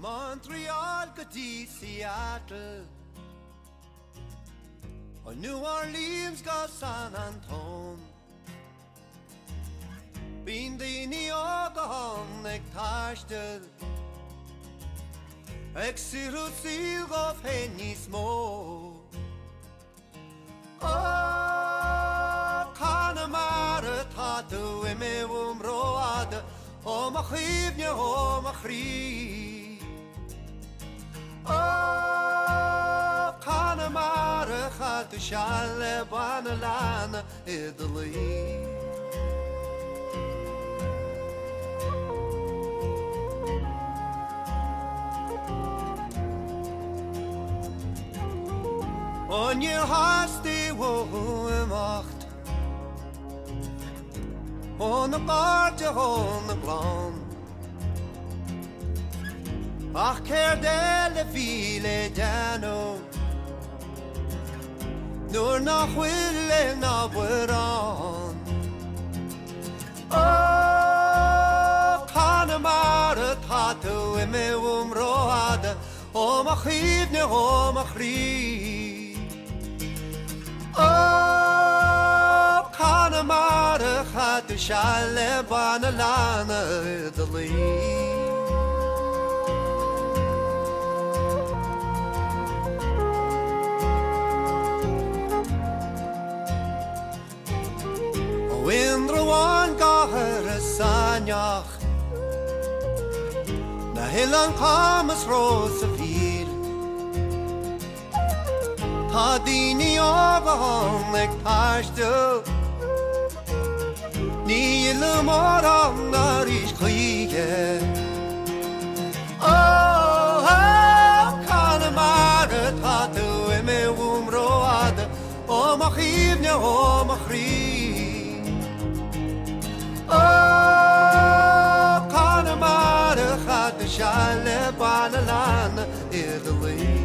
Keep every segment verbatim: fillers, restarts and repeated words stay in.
Montreal goes Seattle, or New Orleans goes San Antone. Bín daoine ágahán ag taistil, ag siúil síl go féin níos mó. Ó, Connemara tá tú i mé umróada, ó ma chríbne ó ma chrí. Ó, Connemara cha tú sean le bana lana i do lí. On je haste wo macht, on de paardje on de plan. Ach keer delle file jano, nur nog wille na buran. Oh, Connemara tatu e me umroade, o ma chivne o ma chri. Oh, Connemara gaat de schale bana lana de lee. O indre wan gaher a sanyach, na hillan kamas rosa viel. Tá daoine ágahán ag taistil, ní le mar an na rís chuige. Ó, Connemara tá tú i mé umróada, ó ma chríbne ó ma chrí. Ó, Connemara cha tú sean le bana lana i do lí.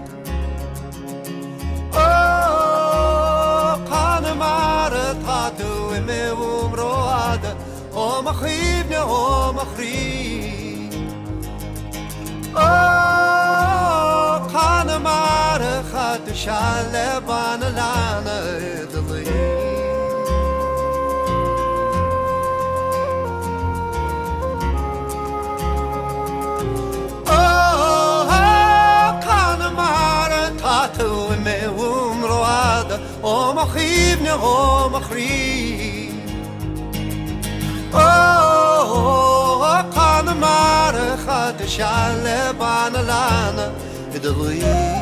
Oh, Connemara tá tú i mé umróada, ó ma chríbne ó ma chrí. Oh, Connemara cha tú sean le bana lana i do lí. O ma chríbne o ma chrí. O, Connemara cha tú sean le bana lana i do lí.